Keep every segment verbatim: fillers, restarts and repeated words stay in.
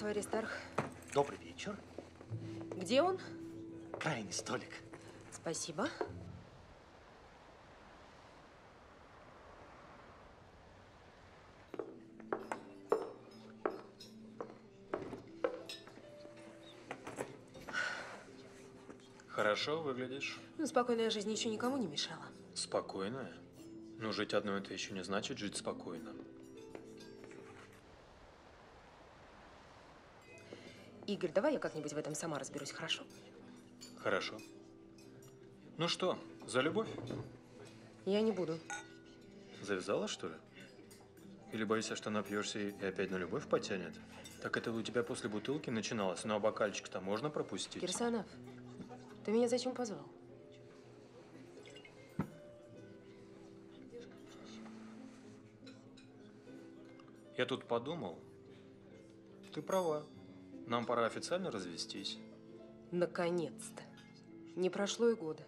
Здравствуй, Аристарх. Добрый вечер. Где он? Крайний столик. Спасибо. Хорошо выглядишь. Ну, спокойная жизнь еще никому не мешала. Спокойная? Ну, жить одной это еще не значит жить спокойно. Игорь, давай я как-нибудь в этом сама разберусь, хорошо? Хорошо. Ну что, за любовь? Я не буду. Завязала, что ли? Или боишься, что напьешься и опять на любовь потянет? Так это у тебя после бутылки начиналось, но бокальчик-то можно пропустить? Кирсанов, ты меня зачем позвал? Я тут подумал. Ты права. Нам пора официально развестись. Наконец-то. Не прошло и года.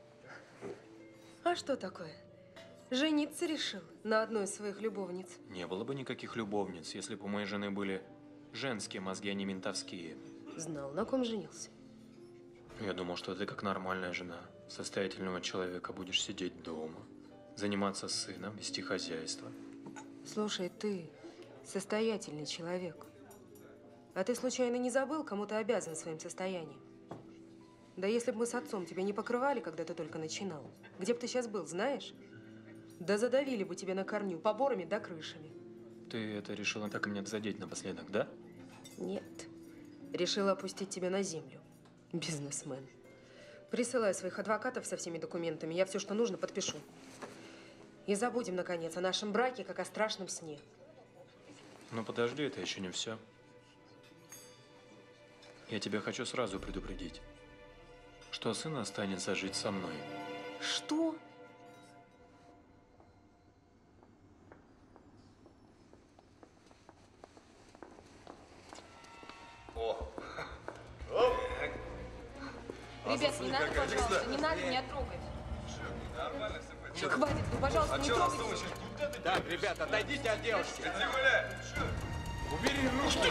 А что такое? Жениться решил на одной из своих любовниц? Не было бы никаких любовниц, если бы у моей жены были женские мозги, а не ментовские. Знал, на ком женился. Я думал, что ты, как нормальная жена состоятельного человека, будешь сидеть дома, заниматься сыном, вести хозяйство. Слушай, ты состоятельный человек. А ты случайно не забыл, кому ты обязан своим состоянием? Да если бы мы с отцом тебя не покрывали, когда ты только начинал, где бы ты сейчас был, знаешь? Да задавили бы тебя на корню поборами да крышами. Ты это решила так меня задеть напоследок, да? Нет. Решила опустить тебя на землю. Бизнесмен. Присылай своих адвокатов со всеми документами. Я все, что нужно, подпишу. И забудем, наконец, о нашем браке, как о страшном сне. Ну подожди, это еще не все. Я тебя хочу сразу предупредить, что сын останется жить со мной. Что? О! Ребят, не надо, пожалуйста, не надо меня трогать. Нормально все. Хватит, ну, пожалуйста, не трогайте. Так, ребята, отойдите от девушки. Ты гуляй. Убери руку.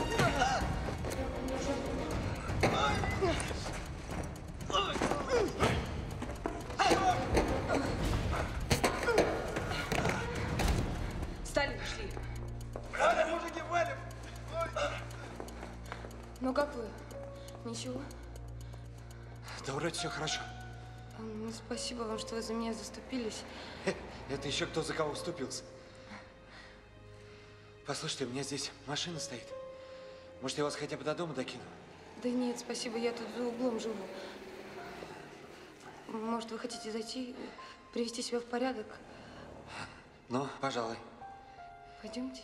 Сталин, шли. Валим, мужики, валим. Ну как вы? Ничего? Да вроде все хорошо. А, Ну, спасибо вам, что вы за меня заступились. Это еще кто за кого вступился? Послушайте, у меня здесь машина стоит. Может, я вас хотя бы до дома докину? Да нет, спасибо, я тут за углом живу. Может, вы хотите зайти, привести себя в порядок? Ну, пожалуй. Пойдемте.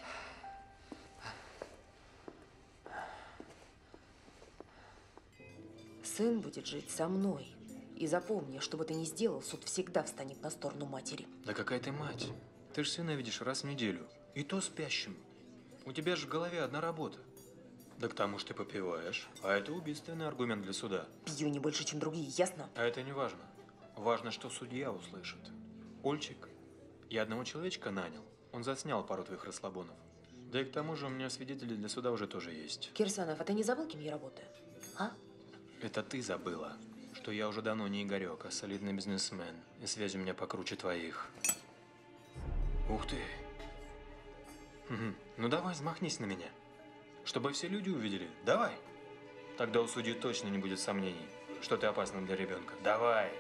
Сын будет жить со мной. И запомни, что бы ты ни сделал, суд всегда встанет на сторону матери. Да какая ты мать? Ты же сына видишь раз в неделю. И то спящим. У тебя же в голове одна работа. Да к тому же ты попиваешь. А это убийственный аргумент для суда. Пью не больше, чем другие, ясно? А это не важно. Важно, что судья услышит. Ольчик, я одного человечка нанял. Он заснял пару твоих расслабонов. Да и к тому же у меня свидетели для суда уже тоже есть. Кирсанов, а ты не забыл, кем я работаю? А? Это ты забыла, что я уже давно не Игорек, а солидный бизнесмен. И связь у меня покруче твоих. Ух ты. Угу. Ну давай, взмахнись на меня. Чтобы все люди увидели. Давай. Тогда у судьи точно не будет сомнений, что ты опасна для ребенка. Давай.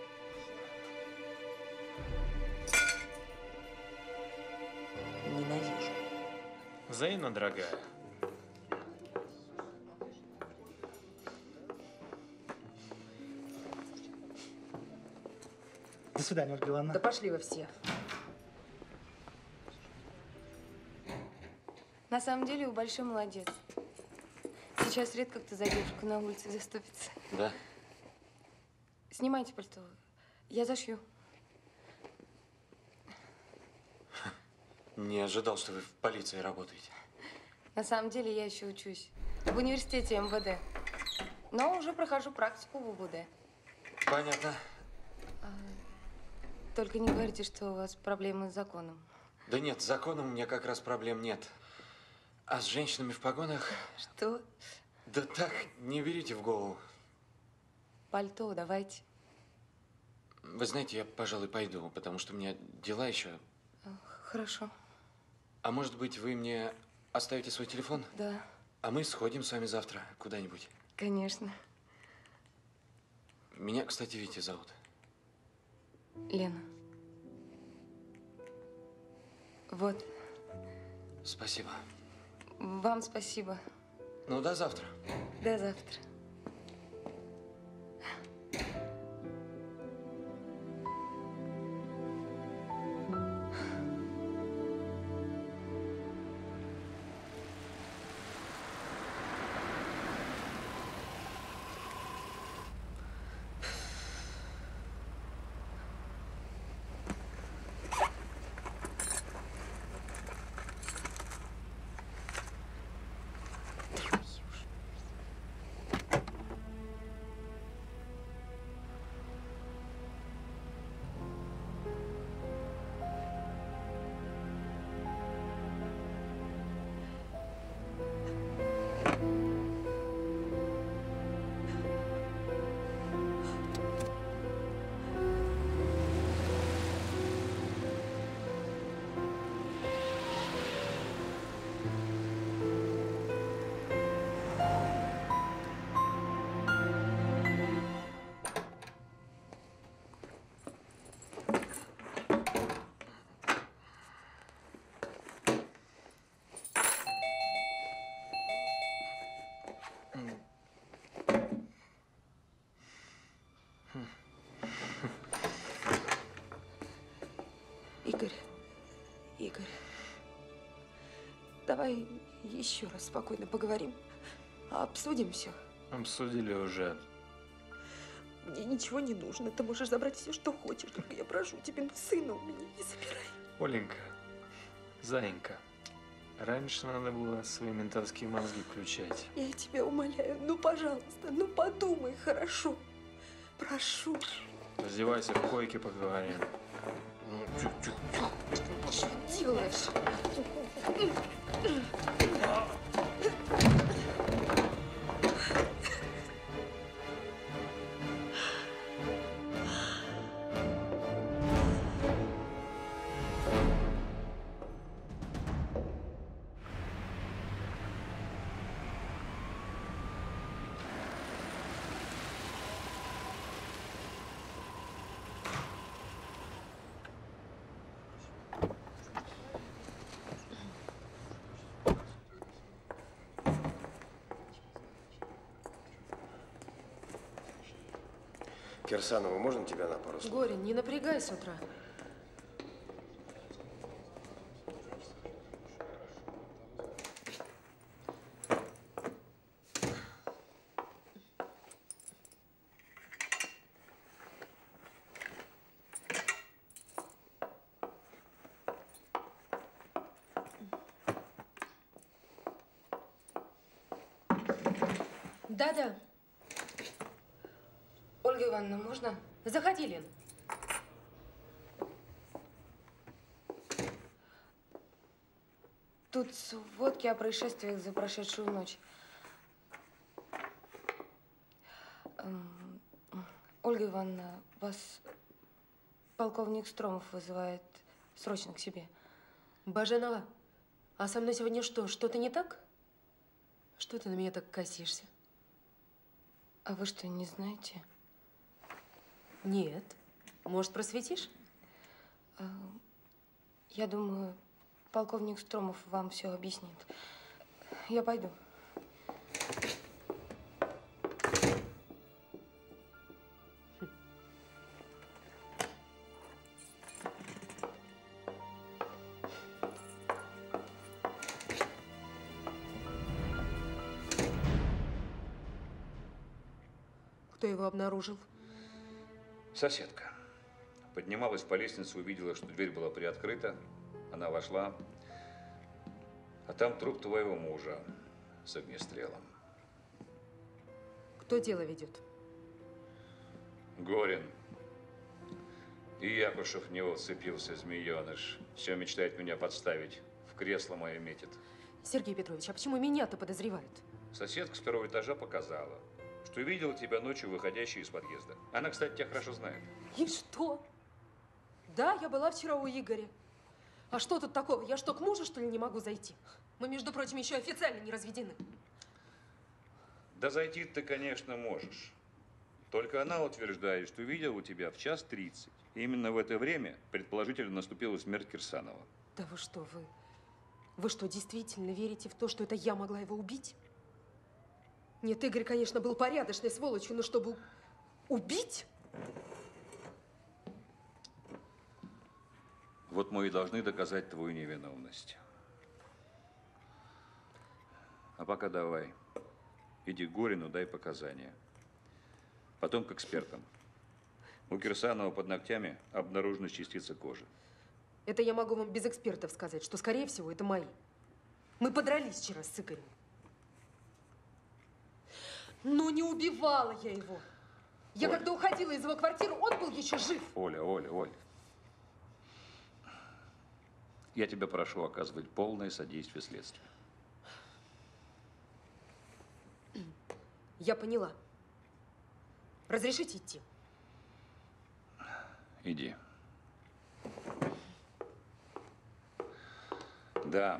Ненавижу. Взаимно, дорогая. До свидания, Ольга Ивановна. Да пошли вы все. На самом деле, вы большой молодец. Сейчас редко кто за девушку на улице заступится. Да? Снимайте пальто. Я зашью. Не ожидал, что вы в полиции работаете. На самом деле, я еще учусь. В университете эм вэ дэ. Но уже прохожу практику в у бэ дэ. Понятно. Только не говорите, что у вас проблемы с законом. Да нет, с законом у меня как раз проблем нет. А с женщинами в погонах? Что? Да так, не берите в голову. Пальто давайте. Вы знаете, я, пожалуй, пойду, потому что у меня дела еще. Хорошо. А может быть, вы мне оставите свой телефон? Да, А мы сходим с вами завтра куда-нибудь. конечно. Меня, кстати, Витя зовут. Лена. Вот. Спасибо. Вам спасибо. Ну, до завтра. До завтра. Игорь, Игорь, давай еще раз спокойно поговорим, обсудим все. Обсудили уже. Мне ничего не нужно, ты можешь забрать все, что хочешь, только я прошу тебя, ну сына у меня не забирай. Оленька, заинька, раньше надо было свои ментовские мозги включать. Я тебя умоляю, ну пожалуйста, ну подумай хорошо, прошу. Раздевайся, в койке поговорим. Что делаешь? Кирсанова, можно тебя на пару слов? Горин, не напрягай с утра. Да-да. Ольга Ивановна, можно? Заходи, Лен. Тут сводки о происшествиях за прошедшую ночь. Эм, Ольга Ивановна, вас полковник Стромов вызывает срочно к себе. Баженова, а со мной сегодня что, что-то не так? Что ты на меня так косишься? А вы что, не знаете? Нет. Может, просветишь? А, я думаю, полковник Стромов вам все объяснит. Я пойду. Кто его обнаружил? Соседка. Поднималась по лестнице, увидела, что дверь была приоткрыта. Она вошла, а там труп твоего мужа с огнестрелом. Кто дело ведет? Горин. И Якушев в него вцепился, змееныш. Все мечтает меня подставить. В кресло мое метит. Сергей Петрович, а почему меня-то подозревают? Соседка с первого этажа показала, что видела тебя ночью, выходящей из подъезда. Она, кстати, тебя хорошо знает. И что? Да, я была вчера у Игоря. А что тут такого? Я что, к мужу, что ли, не могу зайти? Мы, между прочим, еще официально не разведены. Да зайти ты, конечно, можешь. Только она утверждает, что видела у тебя в час тридцать. И именно в это время, предположительно, наступила смерть Кирсанова. Да вы что, вы... Вы что, действительно верите в то, что это я могла его убить? Нет, Игорь, конечно, был порядочной сволочью, но чтобы убить? Вот мы и должны доказать твою невиновность. А пока давай. Иди к Горину, дай показания. Потом к экспертам. У Кирсанова под ногтями обнаружена частица кожи. Это я могу вам без экспертов сказать, что, скорее всего, это мои. Мы подрались вчера с Игорем. Но не убивала я его. Я Оля. когда уходила из его квартиры, он был еще жив. Оля, Оля, Оля. Я тебя прошу оказывать полное содействие следствию. Я поняла. Разрешите идти? Иди. Да.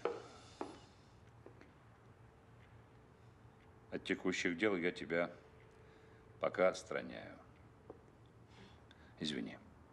От текущих дел я тебя пока отстраняю. Извини.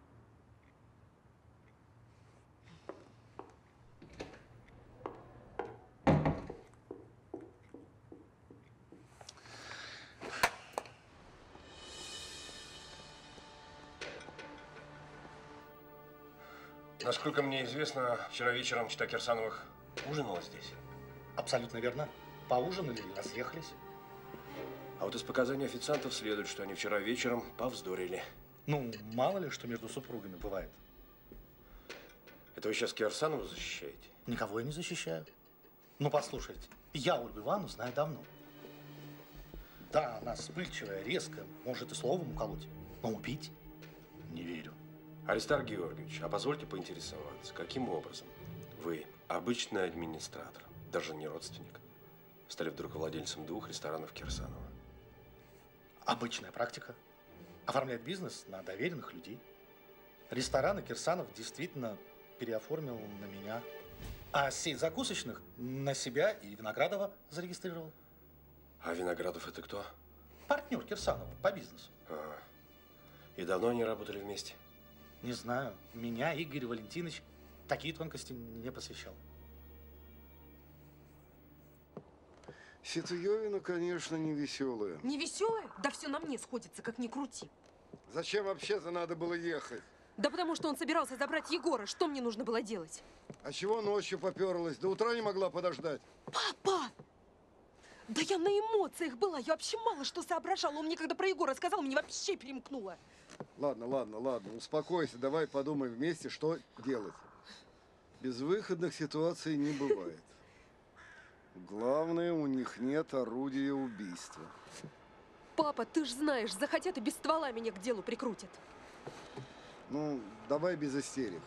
Насколько мне известно, вчера вечером чета Кирсановых ужинала здесь. Абсолютно верно. Поужинали и разъехались. А вот из показаний официантов следует, что они вчера вечером повздорили. Ну, мало ли, что между супругами бывает. Это вы сейчас Кирсанова защищаете? Никого я не защищаю. Ну, послушайте, я Ольгу Ивановну знаю давно. Да, она вспыльчивая, резкая, может и словом уколоть. Но убить не верю. Аристарх Георгиевич, а позвольте поинтересоваться, каким образом вы, обычный администратор, даже не родственник, стали вдруг владельцем двух ресторанов Кирсанова? Обычная практика. Оформлять бизнес на доверенных людей. Рестораны Кирсанов действительно переоформил на меня. А сеть закусочных на себя и Виноградова зарегистрировал. А Виноградов это кто? Партнер Кирсанова по бизнесу. А, и давно они работали вместе? Не знаю. Меня Игорь Валентинович такие тонкости не посвящал. Ситуевина, конечно, не веселая. Не веселая? Да все на мне сходится, как ни крути. Зачем вообще-то надо было ехать? Да потому что он собирался забрать Егора. Что мне нужно было делать? А чего ночью поперлась? До утра не могла подождать. Папа! Да я на эмоциях была. Я вообще мало что соображала. Он мне, когда про Егора сказал, мне вообще перемкнуло. Ладно, ладно, ладно. Успокойся. Давай подумаем вместе, что делать. Безвыходных ситуаций не бывает. Главное, у них нет орудия убийства. Папа, ты ж знаешь, захотят и без ствола меня к делу прикрутят. Ну, давай без истерик.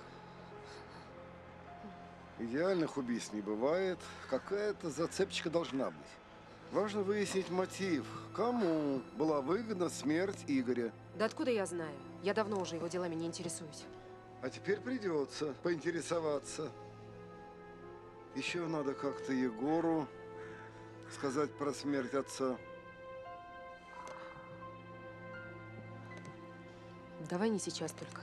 Идеальных убийств не бывает. Какая-то зацепочка должна быть. Важно выяснить мотив. Кому была выгодна смерть Игоря? Да откуда я знаю? Я давно уже его делами не интересуюсь. А теперь придется поинтересоваться. Еще надо как-то Егору сказать про смерть отца. Давай не сейчас только.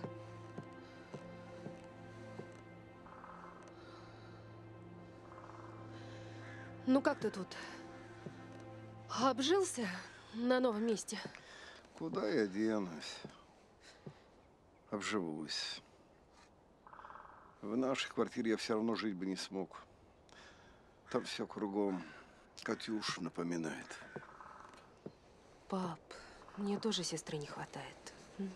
Ну как ты тут? Обжился на новом месте? Куда я денусь? Обживусь. В нашей квартире я все равно жить бы не смог. Там все кругом Катюшу напоминает. Пап, мне тоже сестры не хватает. М?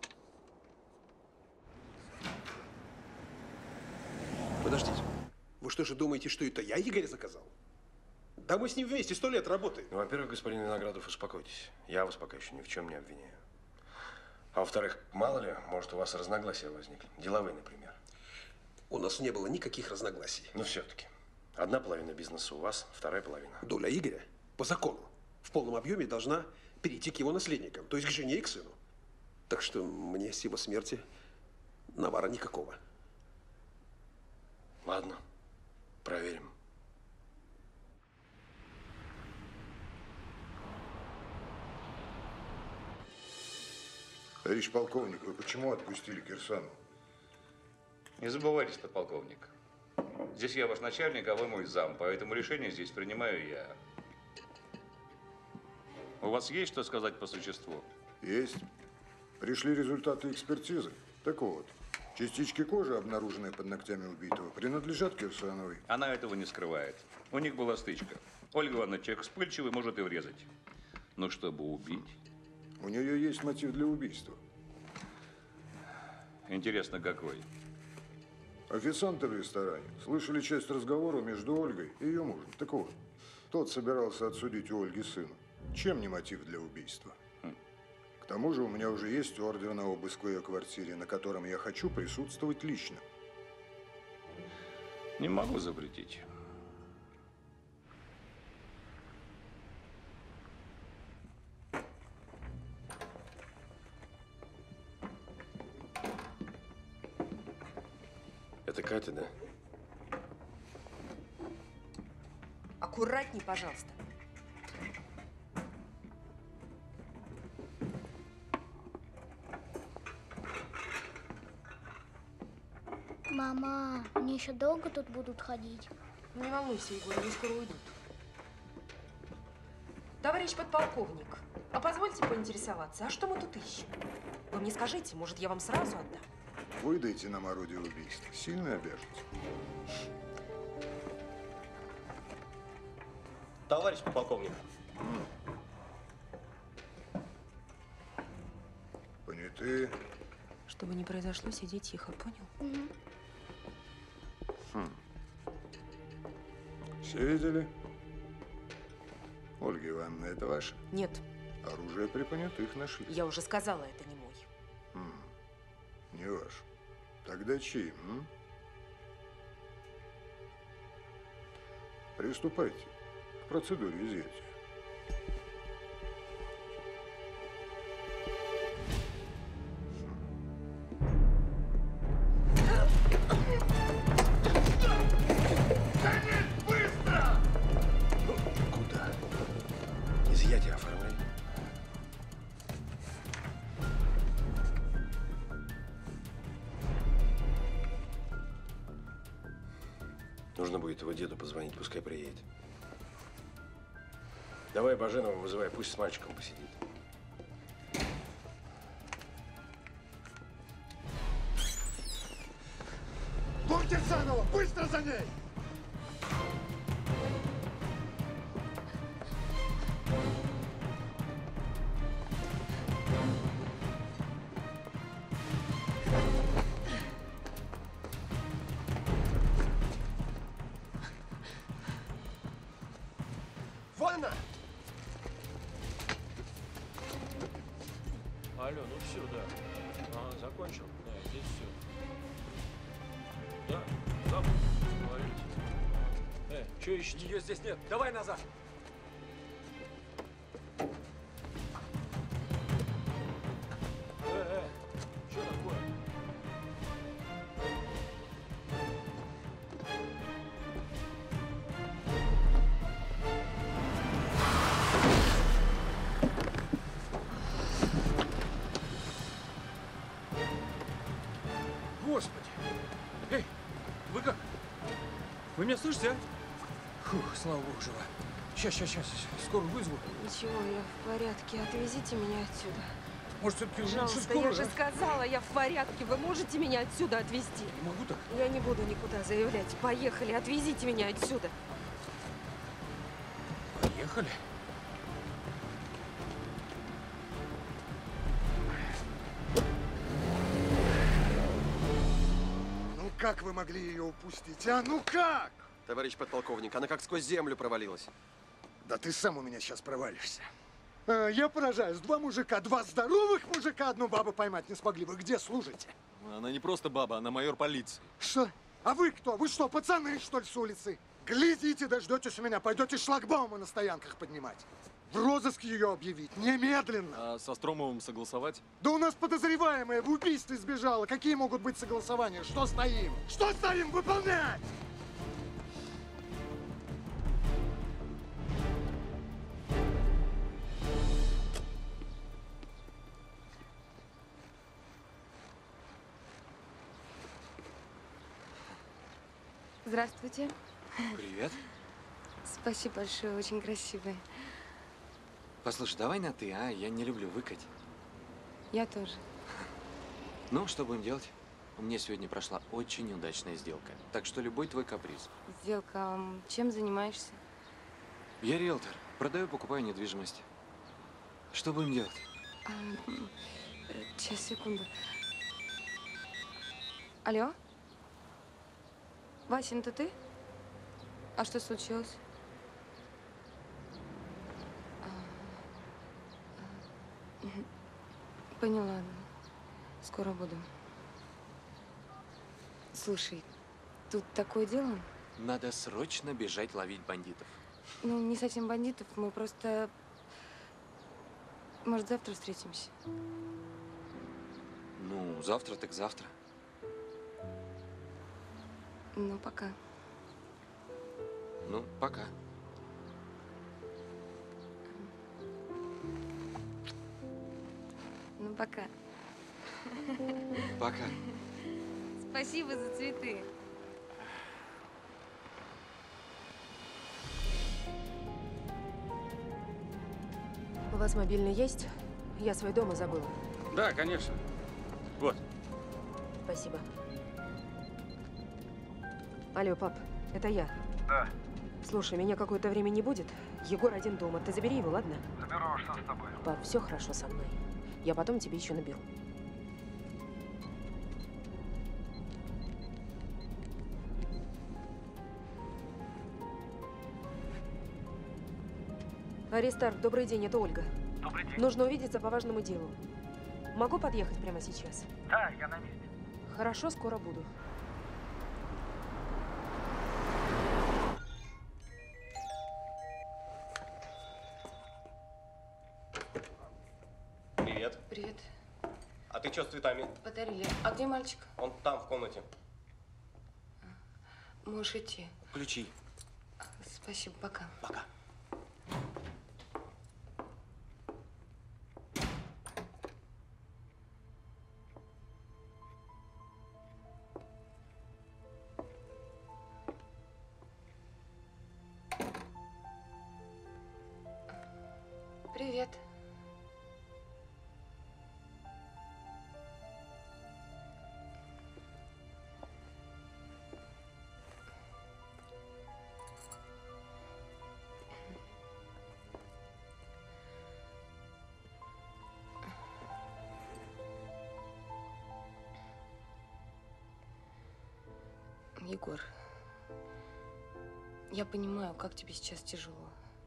Подождите. Вы что же думаете, что это я Игоря заказал? Да мы с ним вместе сто лет работаем. Ну, во-первых, господин Виноградов, успокойтесь. Я вас пока еще ни в чем не обвиняю. А во-вторых, мало ли, может, у вас разногласия возникли. Деловые, например. У нас не было никаких разногласий. Но все-таки. Одна половина бизнеса у вас, вторая половина. Доля Игоря по закону в полном объеме должна перейти к его наследникам, то есть к жене и к сыну. Так что мне с его смерти навара никакого. Ладно, проверим. Товарищ полковник, вы почему отпустили Кирсанову? Не забывайтесь, подполковник. Здесь я ваш начальник, а вы мой зам, поэтому решение здесь принимаю я. У вас есть что сказать по существу? Есть. Пришли результаты экспертизы. Так вот, частички кожи, обнаруженные под ногтями убитого, принадлежат Кирсановой. Она этого не скрывает. У них была стычка. Ольга Ивановна человек вспыльчивый, может и врезать. Но чтобы убить… У нее есть мотив для убийства. Интересно, какой? Официанты в ресторане слышали часть разговора между Ольгой и ее мужем. Так вот, тот собирался отсудить у Ольги сына. Чем не мотив для убийства? Хм. К тому же у меня уже есть ордер на обыск в ее квартире, на котором я хочу присутствовать лично. Не могу запретить. Это Катя, да? Аккуратней, пожалуйста. Мама, мне еще долго тут будут ходить? Не волнуйся, Егор, они скоро уйдут. Товарищ подполковник, а позвольте поинтересоваться, а что мы тут ищем? Вы мне скажите, может, я вам сразу отдам? Выдайте нам орудие убийства. Сильно обяжете. Товарищ полковник. Понятые. Что бы ни произошло, сиди тихо, понял? Угу. Хм. Все видели? Ольга Ивановна, это ваше? Нет. Оружие при понятых нашли. Я уже сказала, это не мой. Хм. Не ваш. Тогда чей? М? Приступайте к процедуре изъятия. Куда? Изъятие оформляй. Нужно будет его деду позвонить, пускай приедет. Давай Баженова вызывай, пусть с мальчиком посидит. Вон Кирсанова! Быстро за ней! Вон она! Алло, ну все, да. Ага, закончил? Да, здесь все. Да, завтра договорились. Э, что ищете? Ее здесь нет. Давай назад. Э, э, что такое? Господи. Эй, вы как? Вы меня слышите, а? Фух, слава богу, жива. Сейчас, сейчас, сейчас, скорую вызову. Ничего, я в порядке. Отвезите меня отсюда. Может, все-таки лучше Пожалуйста, скорую, я же а? сказала, я в порядке. Вы можете меня отсюда отвезти? Не могу так. Я не буду никуда заявлять. Поехали, отвезите меня отсюда. Поехали. Ну как вы могли ее упустить, а? Ну как? Товарищ подполковник, она как сквозь землю провалилась. Да ты сам у меня сейчас провалишься. А, я поражаюсь. Два мужика, два здоровых мужика, одну бабу поймать не смогли. Вы где служите? Она не просто баба, она майор полиции. Что? А вы кто? Вы что, пацаны, что ли, с улицы? Глядите, дождетесь у меня, пойдете шлагбаумы на стоянках поднимать. В розыск ее объявить немедленно. А со Стромовым согласовать? Да у нас подозреваемая в убийстве сбежала. Какие могут быть согласования? Что стоим? Что стоим? Выполнять! Здравствуйте. Привет. Спасибо большое, очень красивые. Послушай, давай на «ты», а? Я не люблю выкать. Я тоже. Ну, что будем делать? У меня сегодня прошла очень удачная сделка. Так что любой твой каприз. Сделка. Чем занимаешься? Я риэлтор. Продаю, покупаю недвижимость. Что будем делать? А, сейчас, секунду. Алло? Васин, это ты? А что случилось? Поняла. Скоро буду. Слушай, тут такое дело. Надо срочно бежать ловить бандитов. Ну, не совсем бандитов, мы просто… Может, завтра встретимся? Ну, завтра так завтра. Ну, пока. Ну, пока. Ну, пока. Пока. Спасибо за цветы. У вас мобильный есть? Я свой дома забыла. Да, конечно. Вот. Спасибо. Алло, пап, это я. Да. Слушай, меня какое-то время не будет. Егор один дома. Ты забери его, ладно? Заберу, а что с тобой? Пап, все хорошо со мной. Я потом тебе еще наберу. Аристарх, добрый день, это Ольга. Добрый день. Нужно увидеться по важному делу. Могу подъехать прямо сейчас? Да, я на месте. Хорошо, скоро буду. Привет. Привет. А ты что с цветами? Подарили. А где мальчик? Он там, в комнате. Можешь идти. Ключи. Спасибо, пока. Пока. Привет. Егор, я понимаю, как тебе сейчас тяжело.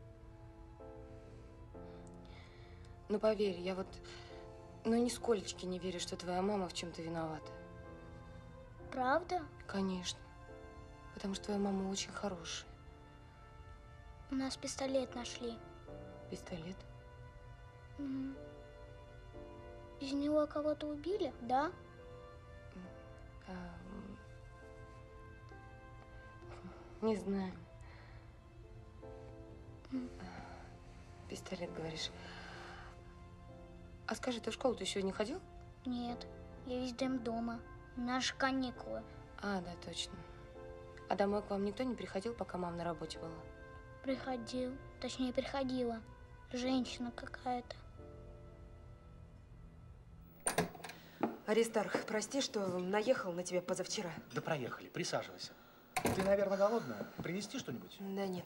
Но поверь, я вот, ну, нисколечки не верю, что твоя мама в чем-то виновата. Правда? Конечно. Потому что твоя мама очень хорошая. У нас пистолет нашли. Пистолет? Угу. Из него кого-то убили, да? А, не знаю. Пистолет, говоришь. А скажи, ты в школу-то сегодня ходил? Нет, я весь день дома. Наши каникулы. А, да, точно. А домой к вам никто не приходил, пока мама на работе была? Приходил. Точнее, приходила. Женщина какая-то. Аристарх, прости, что наехал на тебя позавчера. Да проехали, присаживайся. Ты, наверное, голодная? Принести что-нибудь? Да нет.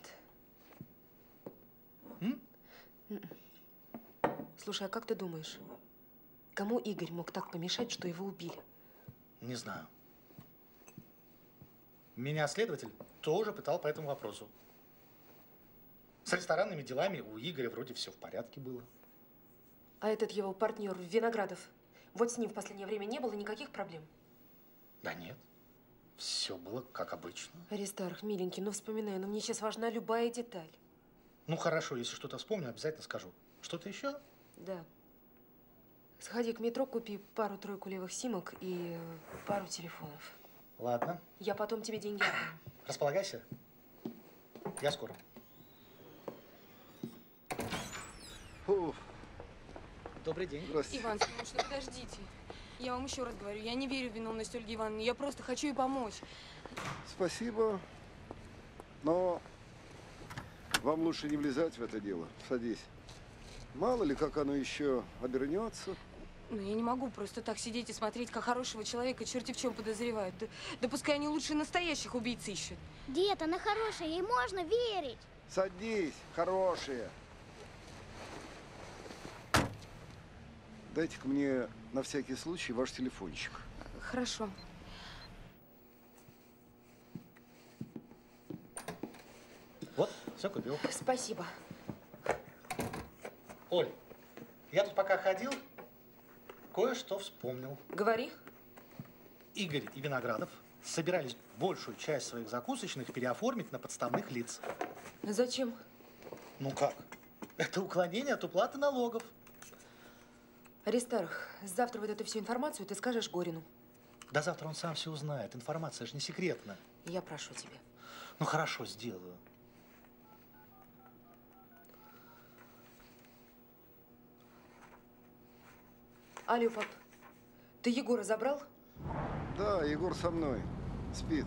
М? Слушай, а как ты думаешь, кому Игорь мог так помешать, что его убили? Не знаю. Меня следователь тоже пытал по этому вопросу. С ресторанными делами у Игоря вроде все в порядке было. А этот его партнер Виноградов, вот с ним в последнее время не было никаких проблем? Да нет. Все было как обычно. Аристарх, миленький, ну вспоминай, но мне сейчас важна любая деталь. Ну хорошо, если что-то вспомню, обязательно скажу. Что-то еще? Да. Сходи к метро, купи пару-тройку левых симок и пару телефонов. Ладно. Я потом тебе деньги отдам. Располагайся. Я скоро. Фу. Добрый день. Здравствуйте. Иван Семенович, ну подождите. Я вам еще раз говорю, я не верю в виновность Ольги Ивановны. Я просто хочу ей помочь. Спасибо, но вам лучше не влезать в это дело. Садись. Мало ли, как оно еще обернется. Ну, я не могу просто так сидеть и смотреть, как хорошего человека черти в чем подозревают. Да, да пускай они лучше настоящих убийц ищут. Дед, она хорошая, ей можно верить. Садись, хорошие. Дайте-ка мне на всякий случай ваш телефончик. Хорошо. Вот, все купил. Спасибо. Оль, я тут пока ходил, кое-что вспомнил. Говори. Игорь и Виноградов собирались большую часть своих закусочных переоформить на подставных лиц. Зачем? Ну как? Это уклонение от уплаты налогов. Аристарх, завтра вот эту всю информацию ты скажешь Горину. Да завтра он сам все узнает. Информация же не секретна. Я прошу тебя. Ну хорошо, сделаю. Алло, пап, ты Егора забрал? Да, Егор со мной. Спит.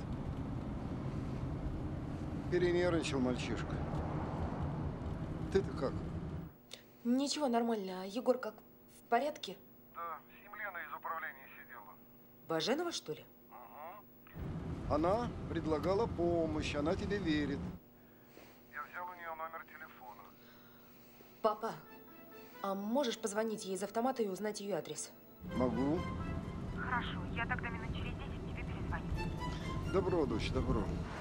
Перенервничал мальчишка. Ты-то как? Ничего, нормально. А Егор как, в порядке? Да, с ним Лена из управления сидела. Баженова, что ли? Она предлагала помощь, она тебе верит. Я взял у нее номер телефона. Папа, а можешь позвонить ей из автомата и узнать ее адрес? Могу. Хорошо, я тогда минут через десять тебе перезвоню. Добро, дочь, добро.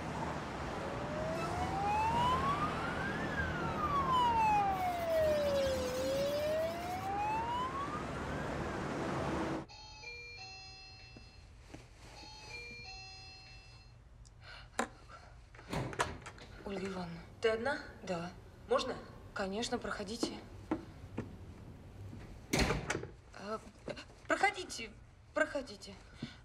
Ольга Ивановна. Ты одна? Да. Можно? Конечно, проходите. А, проходите, проходите.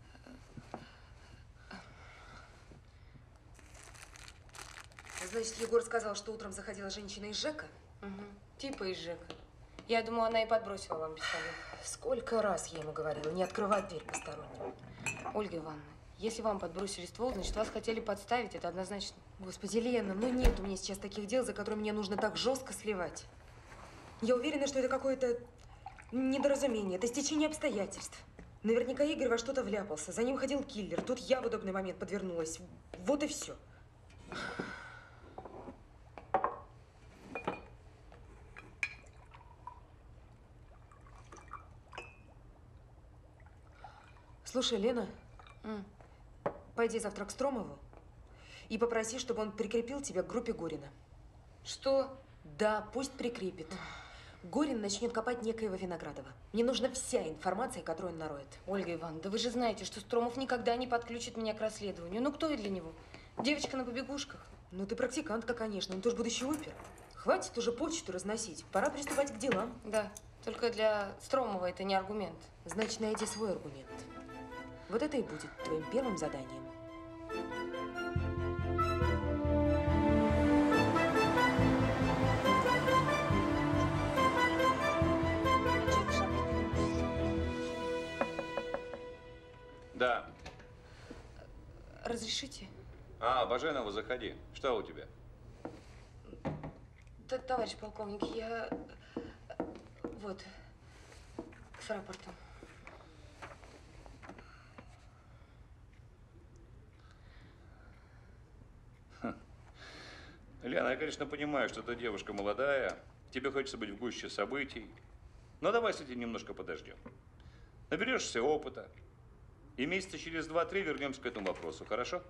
Значит, Егор сказал, что утром заходила женщина из ЖЭКа? Угу. Типа из ЖЭКа. Я думаю, она и подбросила вам пистолет. Сколько раз я ему говорила, не открывать дверь посторонним. Ольга Ивановна, если вам подбросили ствол, значит, вас хотели подставить, это однозначно. Господи, Лена, ну нет у меня сейчас таких дел, за которые мне нужно так жестко сливать. Я уверена, что это какое-то недоразумение, это стечение обстоятельств. Наверняка Игорь во что-то вляпался, за ним ходил киллер, тут я в удобный момент подвернулась. Вот и все. Слушай, Лена, М. пойди завтра к Стромову и попроси, чтобы он прикрепил тебя к группе Горина. Что? Да, пусть прикрепит. Горин начнет копать некоего Виноградова. Мне нужна вся информация, которую он нароет. Ольга Ивановна, да вы же знаете, что Стромов никогда не подключит меня к расследованию. Ну кто я для него? Девочка на побегушках. Ну ты практикантка, конечно, но ты же будущий опер. Хватит уже почту разносить, пора приступать к делам. Да, только для Стромова это не аргумент. Значит, найди свой аргумент. Вот это и будет твоим первым заданием. Да. Разрешите? А, Баженова, заходи. Что у тебя? Т Товарищ полковник, я… Вот, с рапортом. Лена, я, конечно, понимаю, что ты девушка молодая, тебе хочется быть в гуще событий, но давай с этим немножко подождем. Наберешься опыта, и месяца через два-три вернемся к этому вопросу, хорошо?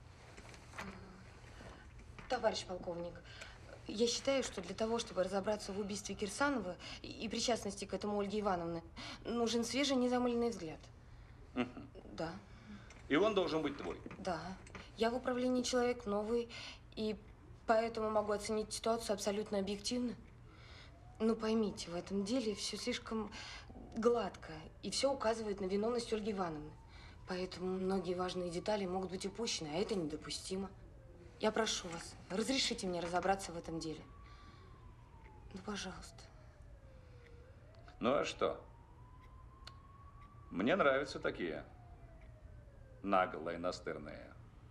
Товарищ полковник, я считаю, что для того, чтобы разобраться в убийстве Кирсанова и, и причастности к этому Ольги Ивановны, нужен свежий, незамыленный взгляд. Угу. Да. И он должен быть твой. Да. Я в управлении человек новый, и поэтому могу оценить ситуацию абсолютно объективно. Ну, поймите, в этом деле все слишком гладко, и все указывает на виновность Ольги Ивановны. Поэтому многие важные детали могут быть упущены, а это недопустимо. Я прошу вас, разрешите мне разобраться в этом деле. Ну, пожалуйста. Ну, а что? Мне нравятся такие наглые, настырные.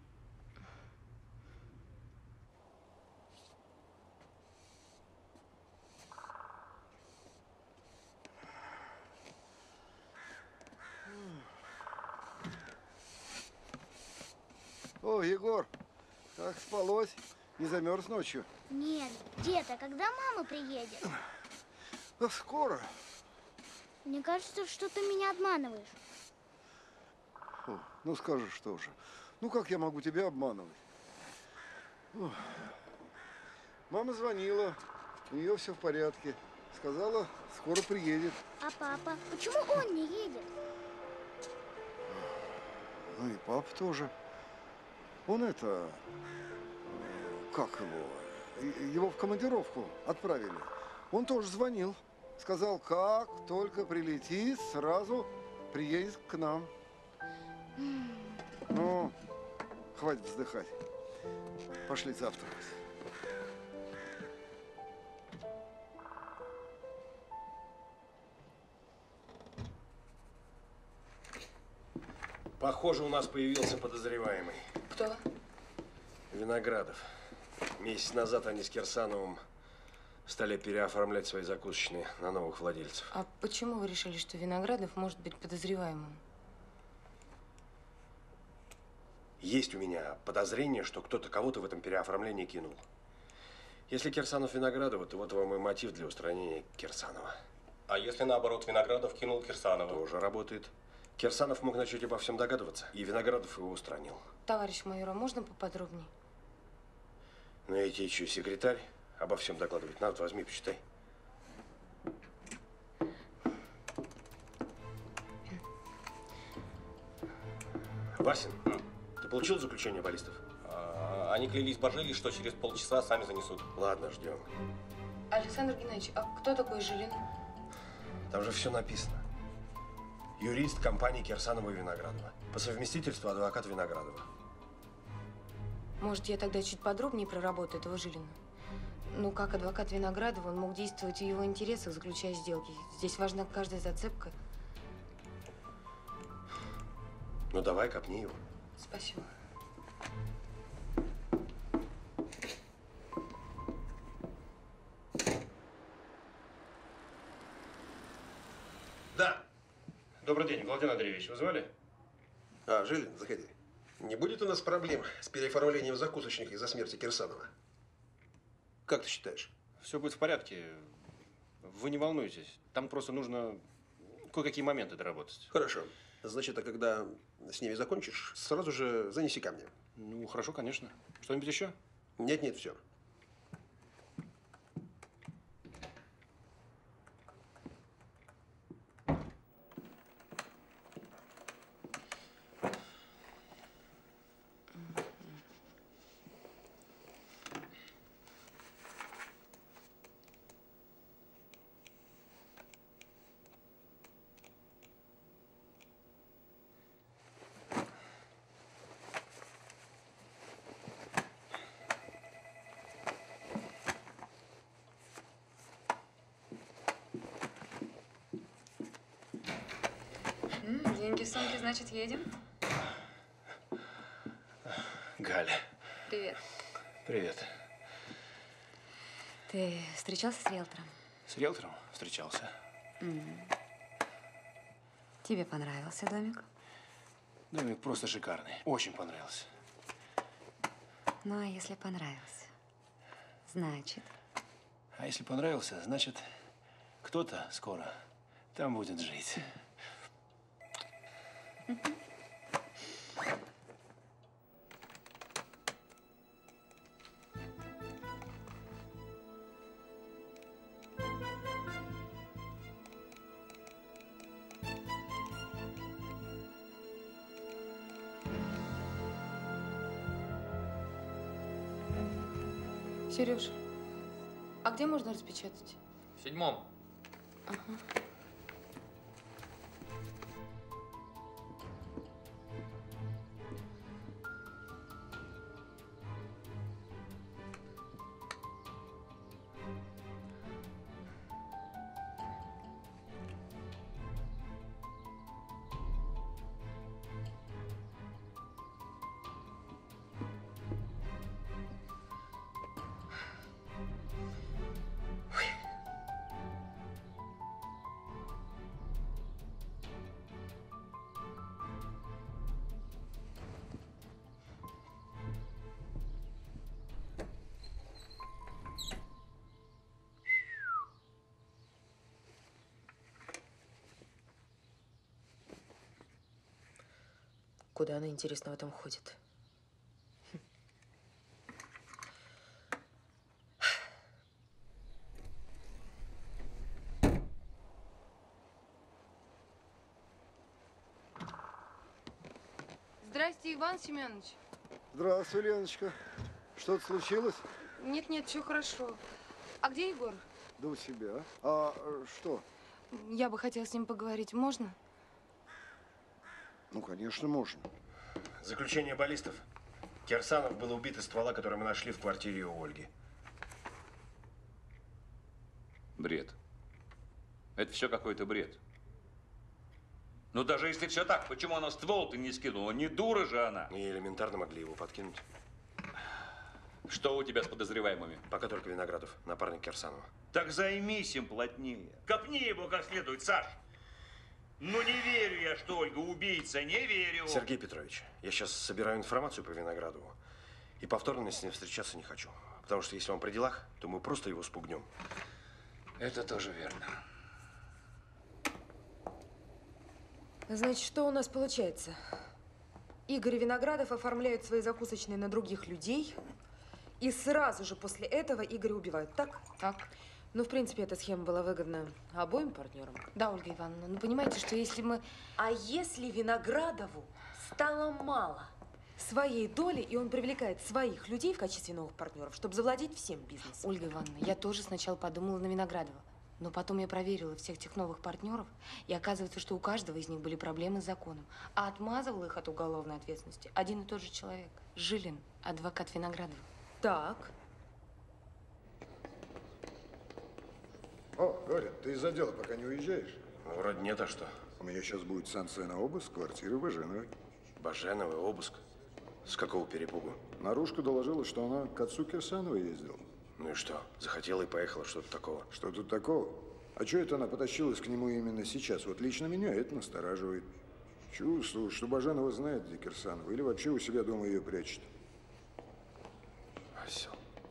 О, Егор, как спалось? Не замерз ночью? Нет, дед, а когда мама приедет? Да скоро. Мне кажется, что ты меня обманываешь. О, ну скажешь, что же. Ну как я могу тебя обманывать? О. Мама звонила, у нее все в порядке. Сказала, скоро приедет. А папа? Почему он не едет? Ну и папа тоже. Он это, как его, его в командировку отправили. Он тоже звонил. Сказал, как только прилетит, сразу приедет к нам. Ну, хватит вздыхать. Пошли завтракать. Похоже, у нас появился подозреваемый. Кто? Виноградов. Месяц назад они с Кирсановым стали переоформлять свои закусочные на новых владельцев. А почему вы решили, что Виноградов может быть подозреваемым? Есть у меня подозрение, что кто-то кого-то в этом переоформлении кинул. Если Кирсанов Виноградова, то вот вам и мотив для устранения Кирсанова. А если наоборот Виноградов кинул Кирсанова? Тоже работает. Кирсанов мог начать обо всем догадываться, и Виноградов его устранил. Товарищ майор, а можно поподробнее? Ну, я тебе что, секретарь? Обо всем докладывать. На, вот возьми, почитай. Васин, ты получил заключение баллистов? А, они клялись, божились, что через полчаса сами занесут. Ладно, ждем. Александр Геннадьевич, а кто такой Жилин? Там же все написано. Юрист компании Кирсанова и Виноградова. По совместительству адвокат Виноградова. Может, я тогда чуть подробнее про работу этого Жилина? Ну, как адвокат Виноградова, он мог действовать в его интересах, заключая сделки. Здесь важна каждая зацепка. Ну, давай, копни его. Спасибо. Да. Добрый день, Владимир Андреевич. Вы звали? А, Жилин, заходи. Не будет у нас проблем с переоформлением закусочных из-за смерти Кирсанова? Как ты считаешь? Все будет в порядке. Вы не волнуйтесь. Там просто нужно кое-какие моменты доработать. Хорошо. Значит, а когда с ними закончишь, сразу же занеси ко мне. Ну, хорошо, конечно. Что-нибудь еще? Нет, нет, все. Деньги в сумке, значит, едем? Галя. Привет. Привет. Ты встречался с риэлтором? С риэлтором встречался. М. Тебе понравился домик? Домик просто шикарный. Очень понравился. Ну, а если понравился? Значит? А если понравился, значит, кто-то скоро там будет жить. Сереж, а где можно распечатать? В седьмом. Ага. Куда она, интересно, в этом ходит? Здрасте, Иван Семенович. Здравствуй, Леночка. Что-то случилось? Нет-нет, все хорошо. А где Егор? Да у себя. А э, что? Я бы хотела с ним поговорить. Можно? Ну, конечно, можно. Заключение баллистов. Кирсанов был убит из ствола, который мы нашли в квартире у Ольги. Бред. Это все какой-то бред. Ну, даже если все так, почему она ствол-то не скинула? Не дура же она. И элементарно могли его подкинуть. Что у тебя с подозреваемыми? Пока только Виноградов, напарник Кирсанова. Так займись им плотнее. Копни его как следует, Саш. Ну, не верю я, что Ольга убийца, не верю. Сергей Петрович, я сейчас собираю информацию по Виноградову. И повторно с ним встречаться не хочу. Потому что если он при делах, то мы просто его спугнем. Это тоже верно. Значит, что у нас получается? Игорь и Виноградов оформляют свои закусочные на других людей, и сразу же после этого Игоря убивают, так? Так. Ну, в принципе, эта схема была выгодна обоим партнерам. Да, Ольга Ивановна, ну понимаете, что если мы… А если Виноградову стало мало своей доли, и он привлекает своих людей в качестве новых партнеров, чтобы завладеть всем бизнесом? Ольга Ивановна, я тоже сначала подумала на Виноградова. Но потом я проверила всех тех новых партнеров, и оказывается, что у каждого из них были проблемы с законом. А отмазывал их от уголовной ответственности один и тот же человек. Жилин, адвокат Виноградова. Так. О, Горин, ты из отдела пока не уезжаешь? Ну, вроде нет, а что? У меня сейчас будет санкция на обыск квартиры Баженовой. Баженовой обыск? С какого перепугу? Наружка доложила, что она к отцу Кирсанова ездила. Ну и что? Захотела и поехала, что-то такого. Что тут такого? А что это она потащилась к нему именно сейчас? Вот лично меня это настораживает. Чувствую, что Баженова знает, где Кирсанова, или вообще у себя дома ее прячет. Осел.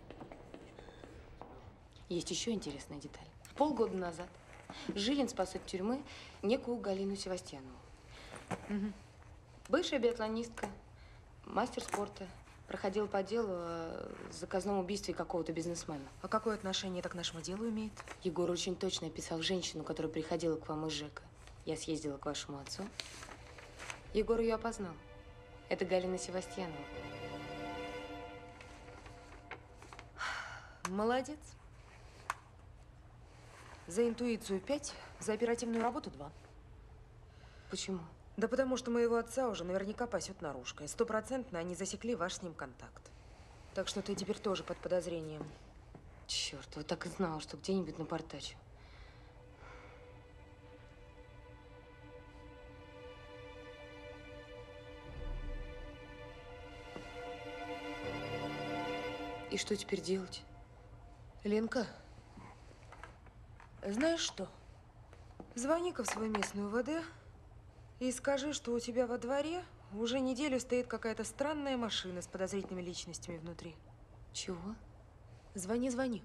Есть еще интересная деталь. Полгода назад Жилин спас от тюрьмы некую Галину Севастьянову. Угу. Бывшая биатлонистка, мастер спорта. Проходила по делу о заказном убийстве какого-то бизнесмена. А какое отношение это к нашему делу имеет? Егор очень точно описал женщину, которая приходила к вам из ЖЭКа. Я съездила к вашему отцу. Егор ее опознал. Это Галина Севастьянова. Молодец. За интуицию пять, за оперативную работу два. Почему? Да потому что моего отца уже наверняка пасет наружка. И стопроцентно они засекли ваш с ним контакт. Так что ты теперь тоже под подозрением. Черт, вот так и знала, что где-нибудь напортачу. И что теперь делать? Ленка, знаешь что? Звони-ка в свой местный УВД и скажи, что у тебя во дворе уже неделю стоит какая-то странная машина с подозрительными личностями внутри. Чего? Звони, звони.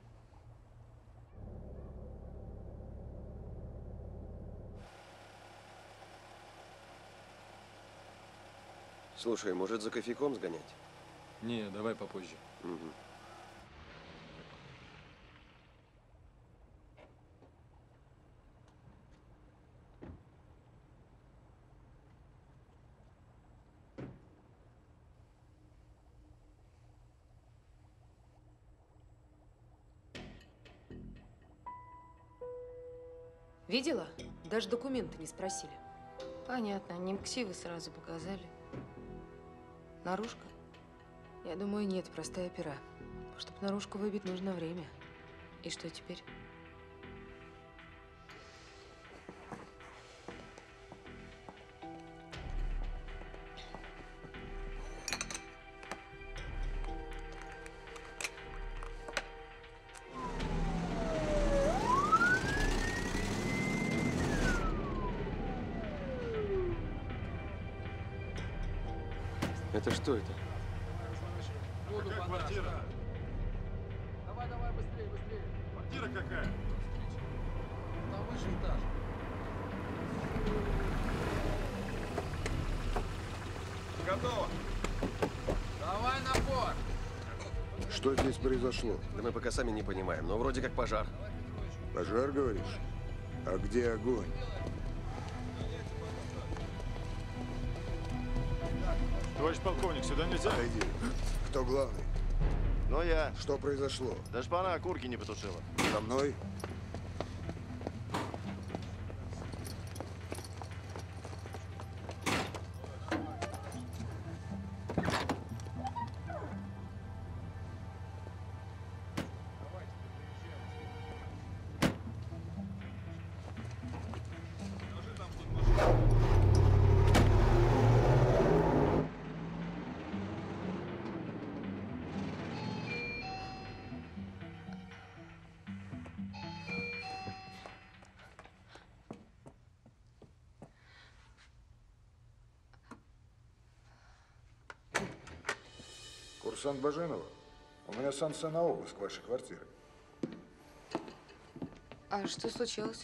Слушай, может, за кофейком сгонять? Не, давай попозже. Угу. Видела? Даже документы не спросили. Понятно, не ксивы сразу показали. Наружка? Я думаю, нет, простая пера. Чтобы наружку выбить, нужно время. И что теперь? Это что это? Какая квартира? Давай, давай, быстрее, быстрее. Квартира какая? Там выше этаж. Готово. Давай набор. Что здесь произошло? Да мы пока сами не понимаем, но вроде как пожар. Пожар, говоришь? А где огонь? Товарищ полковник, сюда нельзя? Отойди. Кто главный? Ну, я. Что произошло? Да шпана окурки не потушила. Со мной? Курсант Баженова, у меня санкция на обыск вашей квартиры. А что случилось?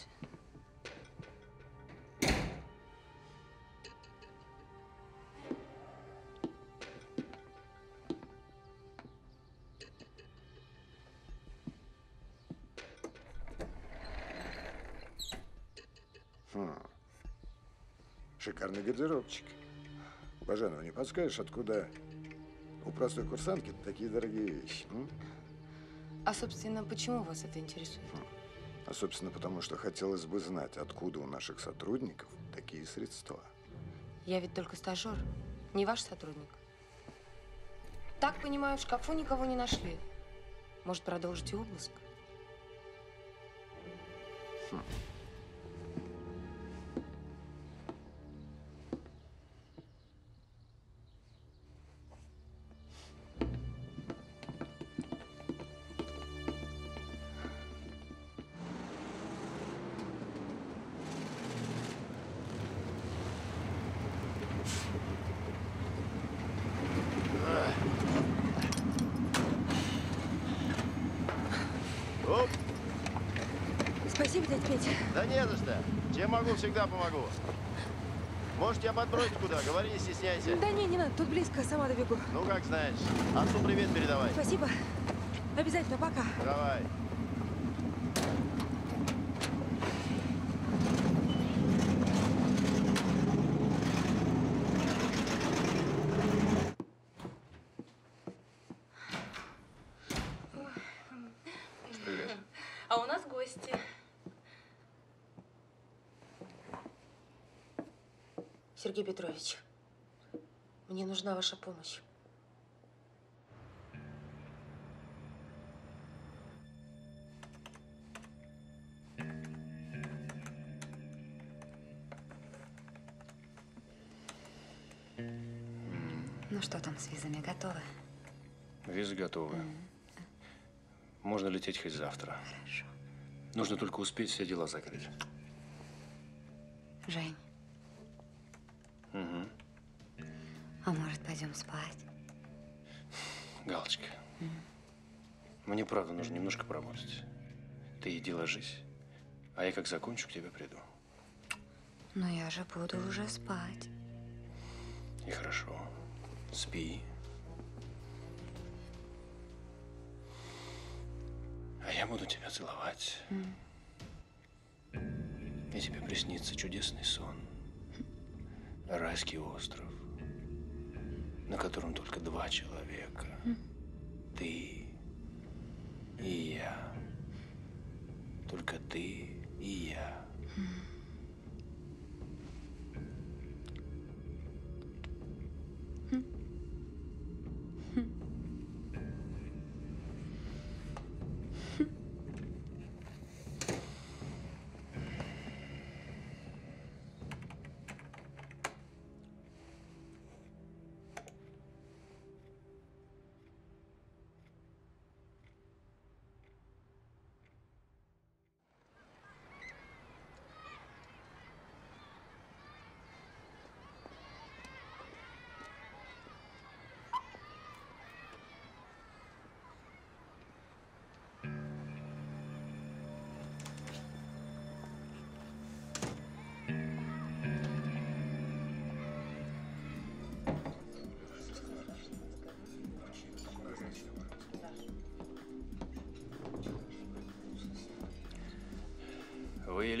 Хм. Шикарный гардеробчик. Баженова, не подскажешь, откуда у простой курсантки такие дорогие вещи? М? А, собственно, почему вас это интересует? А, собственно, потому что хотелось бы знать, откуда у наших сотрудников такие средства. Я ведь только стажер, не ваш сотрудник. Так понимаю, в шкафу никого не нашли. Может, продолжите обыск? Хм. Оп. Спасибо, дядь Петя. Да не за что. Чем могу, всегда помогу. Может, тебя подбросить куда? Говори, не стесняйся. Да не, не надо, тут близко, сама добегу. Ну, как знаешь. Отцу привет передавай. Спасибо. Обязательно, пока. Давай. Привет. А у нас гости. Сергей Петрович, мне нужна ваша помощь. Ну что там с визами, готовы? Визы готовы. Можно лететь хоть завтра. Хорошо. Нужно только успеть все дела закрыть. Жень, Угу. а может, пойдем спать? Галочка, мне правда нужно немножко поработать. Ты иди ложись, а я как закончу, к тебе приду. Но я же буду уже спать. И хорошо. Спи. А я буду тебя целовать. И тебе приснится чудесный сон. Райский остров, на котором только два человека. Ты и я. Только ты и я.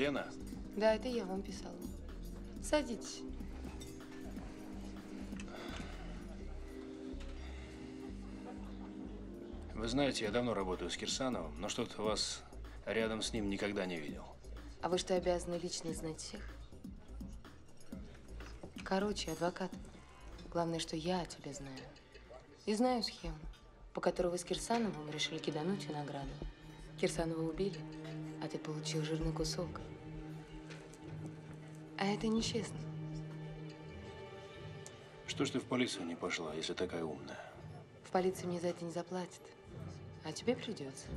Лена? Да, это я вам писала. Садитесь. Вы знаете, я давно работаю с Кирсановым, но что-то вас рядом с ним никогда не видел. А вы что, обязаны лично знать всех? Короче, адвокат, главное, что я тебя знаю. И знаю схему, по которой вы с Кирсановым решили кидануть винограду. Кирсанова убили, а ты получил жирный кусок. А это нечестно. Что ж ты в полицию не пошла, если такая умная? В полиции мне за это не заплатят. А тебе придется.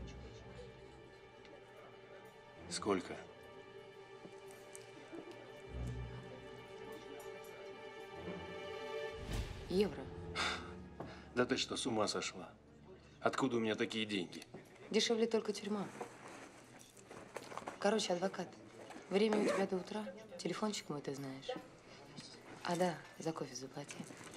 Сколько? Евро. Да ты что, с ума сошла? Откуда у меня такие деньги? Дешевле только тюрьма. Короче, адвокат, время у тебя до утра. Телефончик мой ты знаешь. А да, за кофе заплати.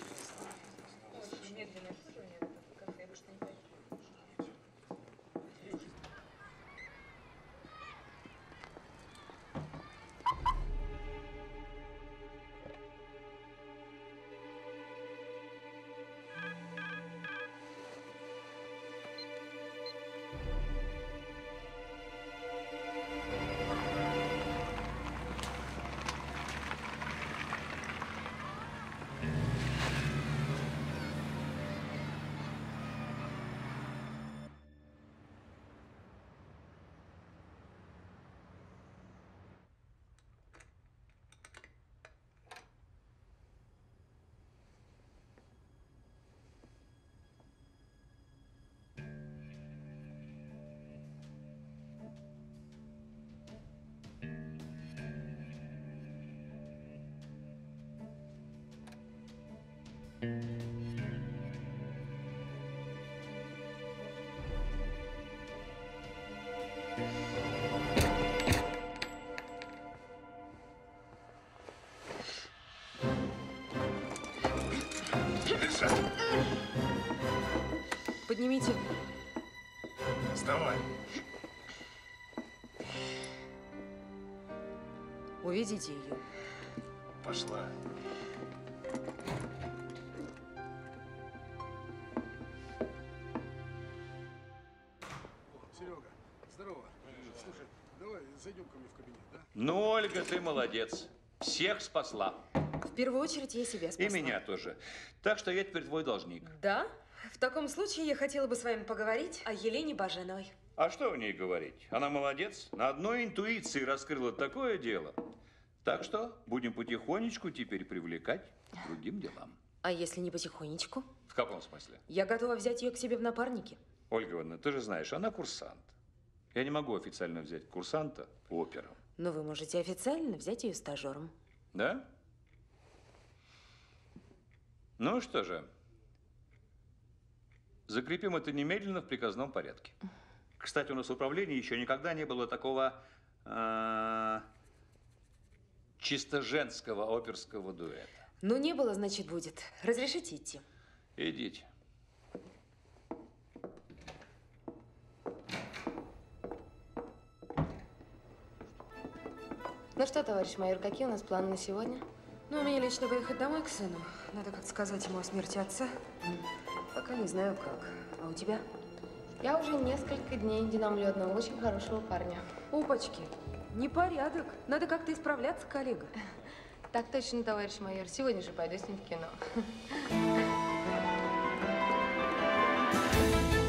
Поднимите. Вставай. Уведите ее. Пошла. Серега, здорово. Слушай, давай зайдем ко мне в кабинет, да? Ну, Ольга, ты молодец. Всех спасла. В первую очередь я себя спасла. И меня тоже. Так что я теперь твой должник. Да? В таком случае я хотела бы с вами поговорить о Елене Баженовой. А что о ней говорить? Она молодец. На одной интуиции раскрыла такое дело. Так что будем потихонечку теперь привлекать к другим делам. А если не потихонечку? В каком смысле? Я готова взять ее к себе в напарники. Ольга Ивановна, ты же знаешь, она курсант. Я не могу официально взять курсанта опером. Но вы можете официально взять ее стажером. Да? Ну что же, закрепим это немедленно в приказном порядке. Кстати, у нас в управлении еще никогда не было такого э, чисто женского оперского дуэта. Ну, не было, значит, будет. Разрешите идти? Идите. Ну что, товарищ майор, какие у нас планы на сегодня? Ну, у меня лично поехать домой к сыну. Надо как-то сказать ему о смерти отца. Пока не знаю как. А у тебя? Я уже несколько дней динамлю одного очень хорошего парня. Опачки. Непорядок. Надо как-то исправляться, коллега. Так точно, товарищ майор. Сегодня же пойду с ним в кино.